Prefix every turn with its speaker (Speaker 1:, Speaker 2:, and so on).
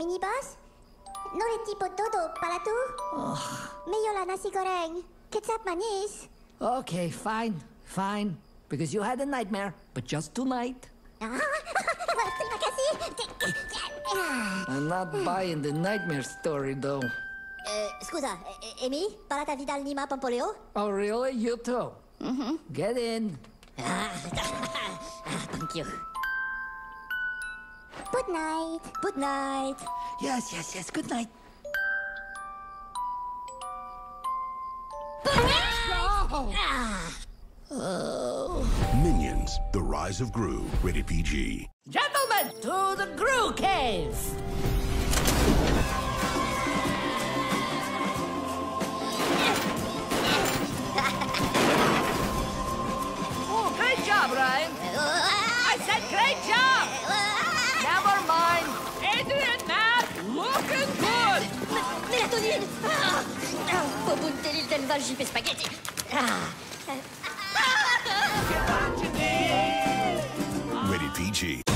Speaker 1: Mini-boss? Nuri tipo dodo pala tu? Mayo nasi goreng. Kecap manis.
Speaker 2: Okay, fine. Because you had a nightmare, but just tonight.
Speaker 1: Terima kasih.
Speaker 2: I'm not buying the nightmare story, though.
Speaker 1: Scusa, Amy? Parata Vidal Nima Pompoleo?
Speaker 2: Oh, really? You too? Get in.
Speaker 1: Thank you. Good night. Good night.
Speaker 2: Yes. Good night.
Speaker 3: Minions: The Rise of Gru. Rated PG.
Speaker 2: Gentlemen, to the Gru Cave! Oh, great job, Ryan. I said great job! Never mind. Adrian, Matt, looking good!
Speaker 1: Melatonine! Pobuntelil del Valgipe Spaghetti!
Speaker 3: Rated PG.